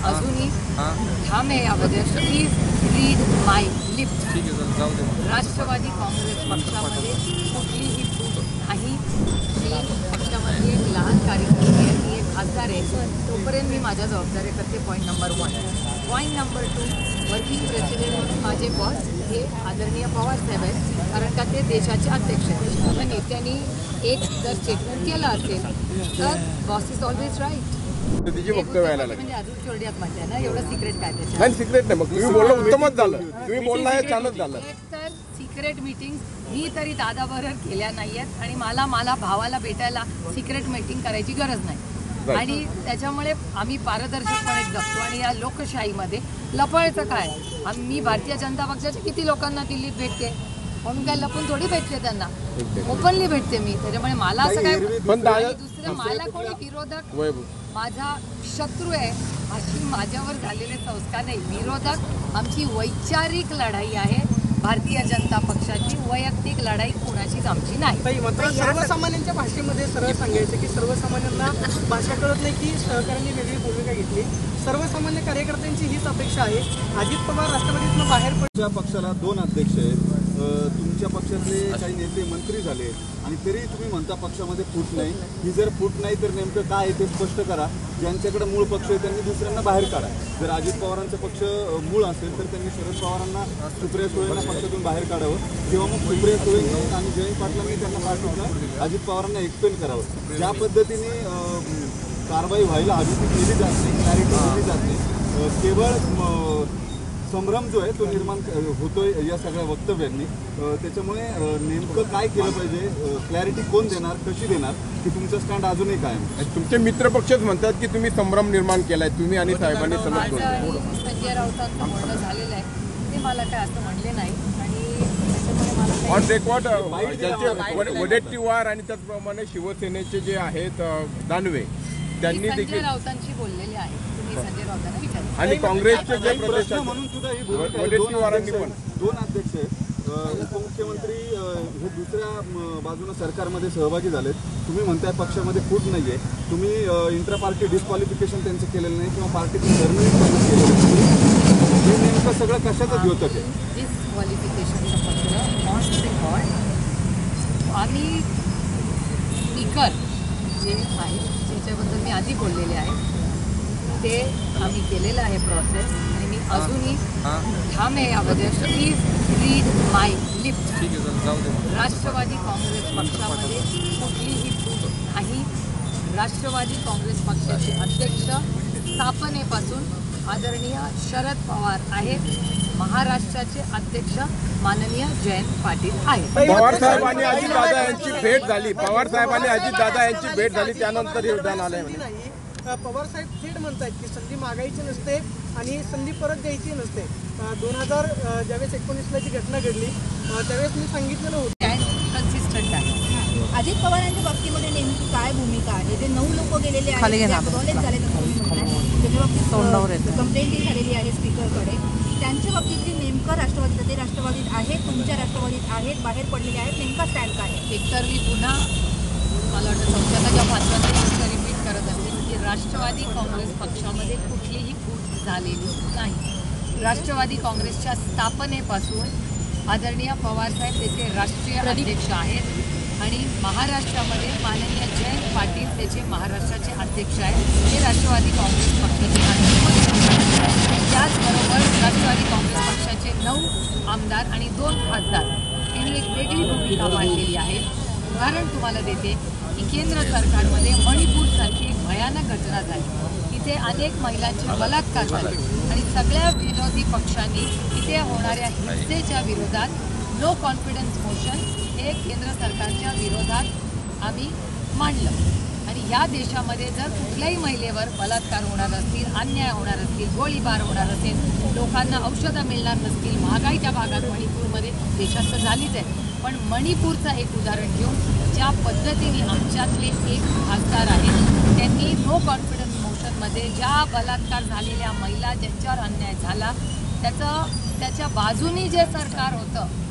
अजूनही ठाम आहे यामध्ये. Please read my lips. राष्ट्रवादी काँग्रेस पक्षामध्ये कुठलीही फूट नाही. मी पक्षामध्ये एक लहान कार्यकर्ती आहे, मी एक खासदार आहे, तोपर्यंत मी माझ्या जबाबदाऱ्या करते. Point number 1. Point number 2, working president माझे बॉस हे आदरणीय पवारसाहेब आहेत, कारण का ते देशाचे अध्यक्ष आहेत. पण नेत्यांनी एक जर स्टेटमेंट केलं असेल तर बॉस इज ऑलवेज राईट. तिची वक्तव्य व्हायला लागली म्हणजे अजून चोरड्यात माझ्या ना एवढं सिक्रेट काय त्याच्यात? नाही, सिक्रेट नाही. मग तुम्ही बोललं उत्तमच झालं, तुम्ही बोलला हे छानच झालं. तर सिक्रेट मीटिंग मी तरी दादाबरोबर केल्या नाही आहेत आणि मला भावाला भेटायला सिक्रेट मीटिंग करायची गरज नाही. आणि त्याच्यामुळे आम्ही पारदर्शकपणे जगतो. आणि या लोकशाहीमध्ये लपवायचं काय? मी भारतीय जनता पक्षाच्या किती लोकांना दिल्लीत भेटते, म्हणून काय लपून थोडी भेटते, त्यांना ओपनली भेटते मी. त्याच्यामुळे मला असं काय दुसरं मला कोणी विरोधक माझा शत्रू आहे अशी माझ्यावर झालेले संस्कार नाही. विरोधक आमची वैचारिक लढाई आहे, भारतीय जनता पक्षाची वैयक्तिक लढाई कोणाचीच आमची नाही. मात्र सर्वसामान्यांच्या भाषेमध्ये सरळ सांगायचं की सर्वसामान्यांना भाषा कळत नाही की सहकार्यांनी वेगळी भूमिका घेतली. सर्वसामान्य कार्यकर्त्यांची हीच अपेक्षा आहे. अजित पवार राष्ट्रवादीतून बाहेर पडल्या पक्षाला 2 अध्यक्ष आहेत, तुमच्या पक्षातले काही नेते मंत्री झाले आणि तरी तुम्ही म्हणता पक्षामध्ये फूट नाही. ही जर फूट नाही तर नेमकं काय आहे ते स्पष्ट करा. ज्यांच्याकडे मूळ पक्ष आहे त्यांनी दुसऱ्यांना बाहेर काढा. जर अजित पवारांचा पक्ष मूळ असेल तर त्यांनी शरद पवारांना, सुप्रिया सुळेंना पक्षातून बाहेर काढावं किंवा मग सुप्रिया सुळेंनी आणि जयंत पाटलांनी त्यांना पाठवलं अजित पवारांना एक्सप्लेन करावं. ज्या पद्धतीने कारवाई व्हायला हवी ती केली जात नाही, क्लॅरिटी दिली जात नाही. केवळ संभ्रम जो आहे तो निर्माण होतोय या सगळ्या वक्तव्यांनी. त्याच्यामुळे नेमकं काय केलं पाहिजे, क्लॅरिटी कोण देणार, कशी देणार, की तुमचं स्टँड अजूनही काय आहे? तुमचे मित्रपक्षच म्हणतात की तुम्ही संभ्रम निर्माण केलाय, तुम्ही आणि साहेबांनी सलग संजय राऊतांचं म्हणणं झालेलं आहे, ते मला काय असं म्हणले नाही. आणि ऑन रेकॉर्ड ज्यांचे वडेट्टीवार आणि त्याचप्रमाणे शिवसेनेचे जे आहेत दानवे त्यांनी देखील राऊतांशी बोललेले आहे. संजय राऊतांना विचारलं. आणि काँग्रेसचे जे प्रदेश म्हणून सुद्धा ही भूमिका आहे. 2 अध्यक्ष उपमुख्यमंत्री हे दुसऱ्या बाजूने सरकारमध्ये सहभागी झालेत. तुम्ही म्हणताय पक्षामध्ये फूट नाहीये, तुम्ही इंट्रा पार्टी डिस्क्वालिफिकेशन त्यांचं केलेलं नाही किंवा पार्टीतून टर्मिनेट केलेलं नाही. हे नेमकं सगळं कशाचं द्योतक आहे? डिस्क्वालिफिकेशनचं पत्र ऑन रेकॉर्ड आम्ही स्पीकर जे आहे ज्याच्याबद्दल मी आधी बोललेले आहे ते आम्ही केलेलं आहे प्रोसेस. आणि मी अजूनही ठाम आहे यामध्ये. Please read my lips. राष्ट्रवादी काँग्रेस पक्षामध्ये कुठलीही फूट नाही. राष्ट्रवादी काँग्रेस पक्षाचे अध्यक्ष स्थापनेपासून आदरणीय शरद पवार आहेत. महाराष्ट्राचे अध्यक्ष माननीय जयंत पाटील आहेत. पवार साहेबांनी अजितदादा यांची भेट झाली, पवार साहेबांनी अजितदादा यांची भेट झाली, त्यानंतर योगदान आलंय. पवार साहेब थेट म्हणतात की संधी मागायची नसते आणि संधी परत द्यायची नसते. 2000 ज्यावेळेस 19ला जी घटना घडली त्यावेळेस मी सांगितलेलं होतं कन्सिस्टंट आहे. अजित पवारांच्या बाबतीमध्ये नेमकी काय भूमिका आहे? जे 9 लोक गेलेले आहेत कॉलेज झाले त्याच्या बाबतीत कंप्लेंटही झालेली आहे स्पीकरकडे. त्यांच्या बाबतीतली नेमकं राष्ट्रवादीत ते राष्ट्रवादीत आहेत, तुमच्या राष्ट्रवादीत आहेत, बाहेर पडलेले आहेत, नेमका स्टँड काय आहे? एकतर मी पुन्हा मला वाटतं चौथ्यांदा पाचव्यांदा रिपीट करत असते की राष्ट्रवादी काँग्रेस पक्षामध्ये कुठलीही फूट झालेली नाही. राष्ट्रवादी काँग्रेसच्या स्थापनेपासून आदरणीय पवारसाहेब त्याचे राष्ट्रीय अध्यक्ष आहेत आणि महाराष्ट्रामध्ये माननीय जयंत पाटील त्याचे महाराष्ट्राचे अध्यक्ष आहेत. हे राष्ट्रवादी काँग्रेस पक्षाचे अध्यक्ष. त्याचबरोबर राष्ट्रवादी काँग्रेस पक्षाचे 9 आमदार आणि 2 खासदार यांनी एक वेगळी भूमिका मांडलेली आहे. उदाहरण तुम्हाला देते की केंद्र सरकारमध्ये मणिपूरसारखी एक भयानक घटना झाली. तिथे अनेक महिलांचे बलात्कार झाले आणि सगळ्या विरोधी पक्षांनी तिथे होणाऱ्या हिंसेच्या विरोधात नो कॉन्फिडन्स मोशन हे केंद्र सरकारच्या विरोधात आम्ही मांडलं. आणि या देशामध्ये जर कुठल्याही महिलेवर बलात्कार होणार असतील, अन्याय होणार असतील, गोळीबार होणार असेल, लोकांना औषधं मिळणार नसतील, महागाईच्या भागात मणिपूरमध्ये देशात तर झालीच आहे. पण मणिपूरचं एक उदाहरण घेऊन ज्या पद्धतीने आमच्यातले एक खासदार आहेत त्यांनी नो कॉन्फिडन्स मोशनमध्ये ज्या बलात्कार झालेल्या महिला ज्यांच्यावर अन्याय झाला त्याच्या बाजूनी जे सरकार होतं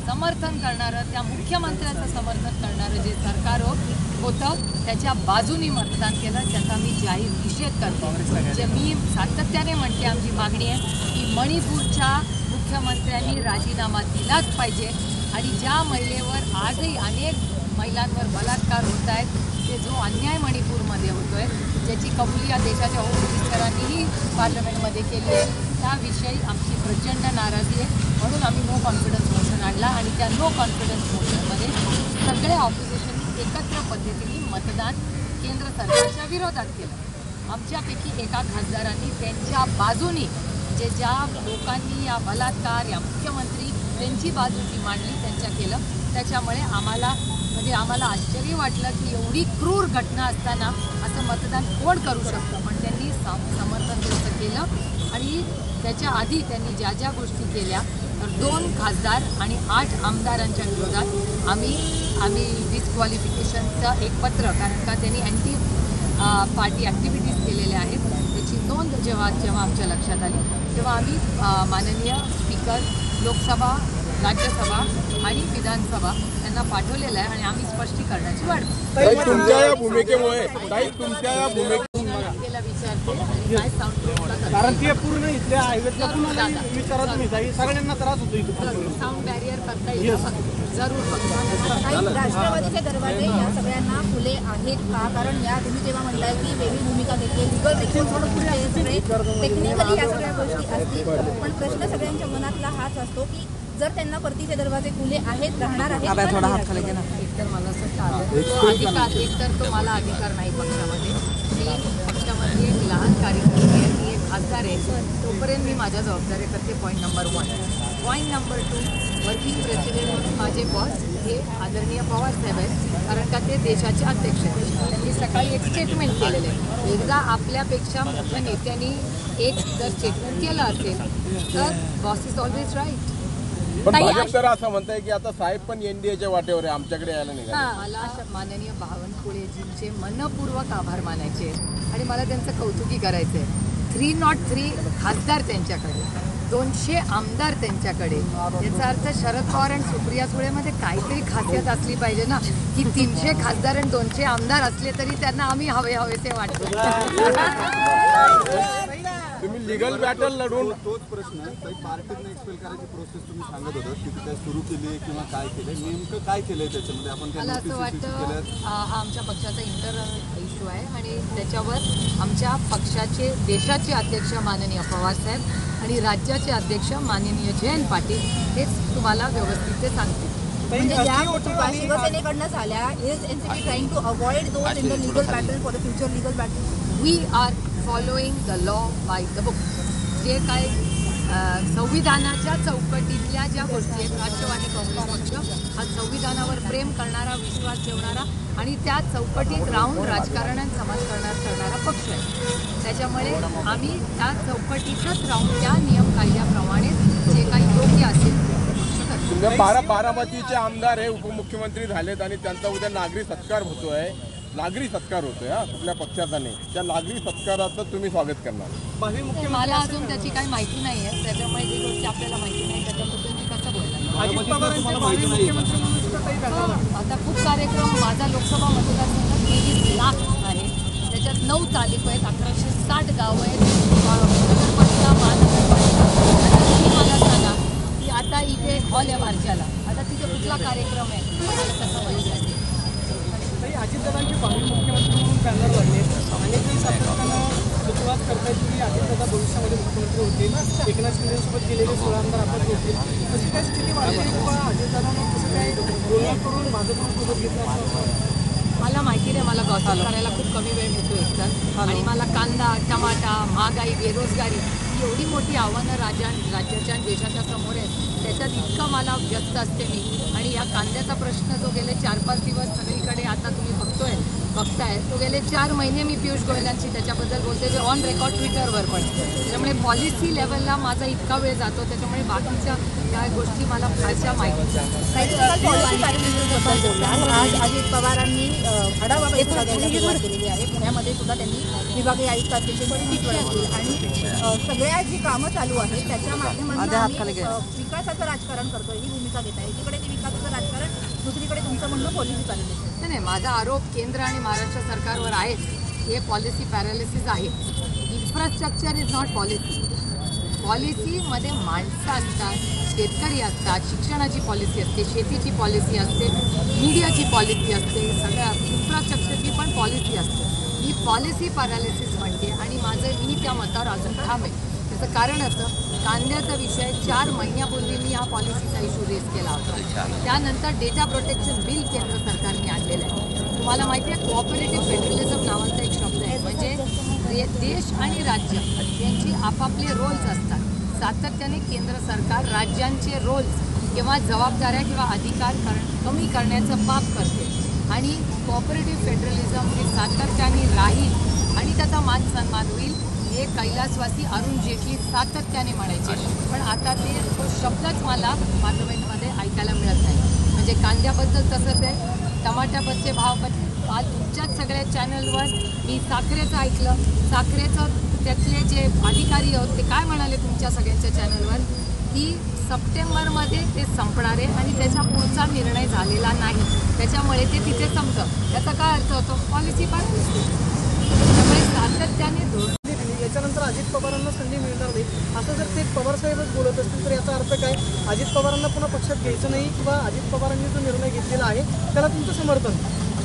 समर्थन करणारं, त्या मुख्यमंत्र्याचं समर्थन करणारं जे सरकार होतं त्याच्या बाजूनी मतदान केलं, त्याचा मी जाहीर निषेध करतो. जे मी सातत्याने म्हणते, आमची मागणी आहे की मणिपूरच्या मुख्यमंत्र्यांनी राजीनामा दिलाच पाहिजे आणि ज्या महिलेवर आजही अनेक महिलांवर बलात्कार होत आहेत, ते जो अन्याय मणिपूरमध्ये होतो आहे ज्याची कबुली या देशाच्या होम मिनिस्टरांनीही पार्लमेंटमध्ये केली आहे, त्याविषयी आमची प्रचंड नाराजी आहे. म्हणून आम्ही नो कॉन्फिडन्स मोशन आणला आणि त्या नो कॉन्फिडन्स मोशनमध्ये सगळे ऑपोजिशननी एकत्र पद्धतीने मतदान केंद्र सरकारच्या विरोधात केलं. आमच्यापैकी एका खासदारांनी त्यांच्या बाजूनी ज्या लोकांनी या बलात्कार या मुख्यमंत्री त्यांची बाजू जी मांडली त्यांच्या केलं. त्याच्यामुळे आम्हाला आश्चर्य वाटलं की एवढी क्रूर घटना असताना असं मतदान कोण करू शकतं, पण त्यांनी समर्थन व्यक्त केलं. आणि त्याच्या आधी त्यांनी ज्या ज्या गोष्टी केल्या, तर 2 खासदार आणि 8 आमदारांच्या विरोधात आम्ही डिस्क्वालिफिकेशनचं एक पत्र, कारण का त्यांनी अँटी पार्टी ॲक्टिव्हिटीज केलेल्या आहेत त्याची नोंद जेव्हा आमच्या लक्षात आली तेव्हा आम्ही माननीय स्पीकर लोकसभा, राज्यसभा आणि विधानसभा यांना पाठवलेलं आहे आणि आम्ही स्पष्टीकरणाची वाट बघतो. तुमच्या या भूमिकेमुळे विचारते काय साऊंड कारण ते पूर्ण इथल्या हायवेतल्या पूर्ण विचारा तुम्ही सगळ्यांना त्रास होतो इथं. साऊंड बॅरियर करता येईल जरूर बघतो. राष्ट्रवादीचे दरवाजे या सगळ्यांना खुले आहेत का? कारण या तुम्ही जेव्हा म्हणताय की वेगळी भूमिका घेतली, लिगल सगळे टेक्निकली या सगळ्या गोष्टी असतील, पण प्रश्न सगळ्यांच्या मनातला हाच असतो की जर त्यांना परतीचे दरवाजे खुले आहेत, राहणार आहेत. एकतर मला असं एकतर तो मला अधिकार नाही पक्षामध्ये. मी पक्षामध्ये एक लहान कार्यकर्ती आहे, मी एक खासदार आहे, तोपर्यंत मी माझ्या जबाबदाऱ्या करते. Point number 1. Point number 2, working president माझे बॉस हे आदरणीय पवार साहेब आहेत, कारण का ते देशाचे अध्यक्ष आहेत. त्यांनी सकाळी एक स्टेटमेंट केलेलं आहे. एकदा आपल्यापेक्षा मोठ्या नेत्यांनी एक जर स्टेटमेंट केलं असेल तर बॉस इज ऑलवेज राईट. पण भाजप तर असं म्हणताय की आता साहेब पण एनडीएच्या वाटेवर आहे, आमच्याकडे यायला निघाले. मला माननीय बावनकुळेजींचे मनपूर्वक आभार मानायचे आणि मला त्यांचं कौतुकी करायचं आहे. 303 खासदार त्यांच्याकडे, 200 आमदार त्यांच्याकडे. याचा अर्थ शरद पवार आणि सुप्रिया सुळेमध्ये काहीतरी खासियत असली पाहिजे ना, की 300 खासदार आणि 200 आमदार असले तरी त्यांना आम्ही हवेसे वाटतो. तुम्ही लिगल बॅटल लढून तोच प्रश्न काही पार्टीने एक्सपेल करायची प्रोसेस तुम्ही सांगत होता की काय सुरू केली किंवा काय केलं, नेमकं काय केलंय त्याच्यामध्ये? आपण मला असं वाटतं हा आमच्या पक्षाचा इंटरनल इश्यू आहे आणि त्याच्यावर आमच्या पक्षाचे देशाचे अध्यक्ष माननीय पवारसाहेब आणि राज्याचे अध्यक्ष माननीय जयंत पाटील हेच तुम्हाला व्यवस्थित ते सांगतील. म्हणजे ज्या चुका शिवसेनेकडनं झाल्या, is NCP trying to avoid those in the legal battle for the future legal battle? We are following the law by the book. जे काय संविधानाच्या चौकटीतल्या ज्या गोष्टी आहेत, राष्ट्रवादी काँग्रेस पक्ष हा संविधानावर प्रेम करणारा, विश्वास ठेवणारा आणि त्या चौकटीत राहून राजकारण आणि समाजकारण करणारा पक्ष आहे. त्याच्यामुळे आम्ही त्या चौकटीतच राहून त्या नियम कायद्याप्रमाणे जे काही योग्य असेल बारामतीचे आमदार हे उपमुख्यमंत्री झालेत आणि त्यांचा उद्या नागरी सत्कार होतोय. हा कुठल्या पक्षाचा नाही, त्या नागरी सत्काराचं तुम्ही स्वागत करणार? मला अजून त्याची काही माहिती नाही आहे, त्याच्यामुळे जी गोष्टी आपल्याला माहिती नाही त्याच्याबद्दल मी कसं बोलणार. आता खूप कार्यक्रम माझा लोकसभा मतदारसंघात 23 लाख आहे, त्याच्यात 9 तालुके आहेत, 1160 गावं आहेत, नगरपालिका, महानगरपालिका. तुम्ही मला सांगा की आता इथे हॉल आहे मार्चाला, आता तिथे कुठला कार्यक्रम आहे मला कसं माहिती आहे? अजितदादांचे भावी मुख्यमंत्री म्हणून बॅनर लागले, अनेक सातत्यानं सुरुवात करतायत की अजितदादा भविष्यामध्ये मुख्यमंत्री होतील, एकनाथ शिंदेसोबत गेलेले 16 आमदार आपण होतील. तशी काय स्थिती वाटते किंवा अजितदादांना कसं काय बोलणं करून भाजपनं सोबत घेतलं असं? मला माहिती नाही, मला गॉसिप करायला खूप कमी वेळ मिळतो एकतर, आणि मला कांदा, टमाटा, महागाई, बेरोजगारी ही एवढी मोठी आव्हानं राज्याच्या आणि देशाच्या समोर आहेत, त्याच्यात इतकं मला व्यस्त असते मी. आणि या कांद्याचा प्रश्न जो गेले 4-5 दिवस सगळीकडे आता तुम्ही बघताय, तो गेले 4 महिने मी पियुष गोयलांशी त्याच्याबद्दल बोलते, जे ऑन रेकॉर्ड ट्विटरवर पण. त्याच्यामुळे पॉलिसी लेवलला माझा इतका वेळ जातो, त्याच्यामुळे बाकीच्या या गोष्टी मला फारशा माहिती. आज अजित पवारांनी आढावा बैठक घ्यायला सुरुवात केलेली आहे. पुण्यामध्ये सुद्धा त्यांनी विभागीय आयुक्त असल्याची आणि सगळ्या सगळ्या जी कामं चालू आहेत त्याच्या माध्यमातून आम्ही विकासाचं राजकारण करतोय ही भूमिका घेत आहे. एकीकडे ते विकासाचं राजकारण, दुसरीकडे तुमचं म्हणणं पॉलिसी चालू आहे. नाही, माझा आरोप केंद्र आणि महाराष्ट्र सरकारवर आहे. हे पॉलिसी पॅरालिसिस आहे. Infrastructure is not policy. पॉलिसीमध्ये माणसं असतात, शेतकरी असतात, शिक्षणाची पॉलिसी असते, शेतीची पॉलिसी असते, मीडियाची पॉलिसी असते, सगळ्या इन्फ्रास्ट्रक्चरची पण पॉलिसी असते. ही पॉलिसी पॅरालिसिस म्हणते आणि मी त्या मतावर अजून ठाम आहे. त्याचं कारण असं, कांद्याचा विषय 4 महिन्यापूर्वी मी हा पॉलिसीचा इश्यू रेज केला होता. त्यानंतर डेटा प्रोटेक्शन बिल केंद्र सरकारने आणलेलं आहे. तुम्हाला माहिती आहे कोऑपरेटिव्ह फेडरलिझम नावाचा एक शब्द आहे. म्हणजे देश आणि राज्य यांची आपापले रोल्स असतात. सातत्याने केंद्र सरकार राज्यांचे रोल्स किंवा जबाबदाऱ्या किंवा अधिकार कमी करण्याचं पाप करते आणि कोऑपरेटिव्ह फेडरलिझम हे सातत्याने राहील आणि त्याचा मान सन्मान होईल हे कैलासवासी अरुण जेटली सातत्याने म्हणायचे. पण आता तो शब्दच मला पार्लमेंटमध्ये ऐकायला मिळत नाही. म्हणजे कांद्याबद्दल तसंच आहे, टमाट्याबद्दलचे भाव पण आज तुमच्याच सगळ्या चॅनलवर मी साखरेचं ऐकलं. साखरेचं त्यातले जे अधिकारी आहोत ते काय म्हणाले तुमच्या सगळ्यांच्या चॅनलवर की सप्टेंबरमध्ये ते संपणार आहे आणि त्याचा पुढचा निर्णय झालेला नाही, त्याच्यामुळे ते तिथे संपतं. त्याचा काय अर्थ होतो? पॉलिसी पण त्यामुळे सातत्याने याच्यानंतर अजित पवारांना संधी मिळणार नाही असं जर ते पवारसाहेबच बोलत असतील तर याचा अर्थ काय? अजित पवारांना पुन्हा पक्षात घ्यायचं नाही किंवा अजित पवारांनी जो निर्णय घेतलेला आहे त्याला तुमचं समर्थन?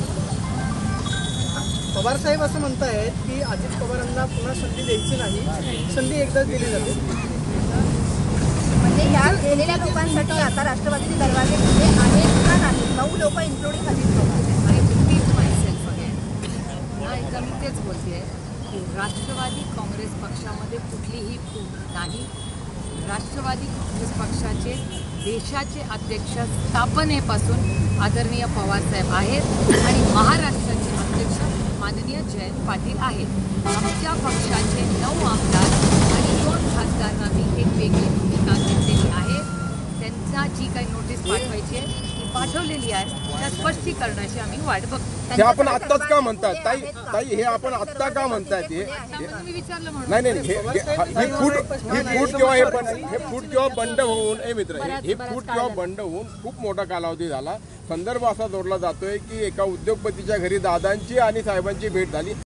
पवारसाहेब असं म्हणतायत की अजित पवारांना पुन्हा संधी द्यायची नाही, संधी एकदाच दिली जाते. म्हणजे ह्या गेलेल्या लोकांसाठी आता राष्ट्रवादीचे दरवाजे खुले आहेत का नाही? 9 लोक इन्क्लुडिंग अजित पवार. एकदा मी तेच बोलते की राष्ट्रवादी काँग्रेस पक्षामध्ये कुठलीही फूट नाही. राष्ट्रवादी काँग्रेस पक्षाचे देशाचे अध्यक्ष स्थापनेपासून आदरणीय पवारसाहेब आहेत आणि महाराष्ट्राचे अध्यक्ष माननीय जयंत पाटील आहेत. आमच्या पक्षाचे 9 आमदार आणि 2 खासदारांना मी एक वेगळी भूमिका घेतलेली आहे. त्यांना जी काही नोटीस पाठवायची आहे ती पाठवलेली आहे. त्या स्पष्टीकरणाची आम्ही वाट बघतो. हे आपण आत्ताच का म्हणतात ताई हे आपण आत्ता का म्हणतायत? मी विचारलं म्हणून नाही ही फूट किंवा बंड होऊन ही फूट किंवा बंड होऊन खूप मोठा कालावधी झाला. संदर्भ असा जोडला जातोय की एका उद्योगपतीच्या घरी दादांची आणि साहेबांची भेट झाली.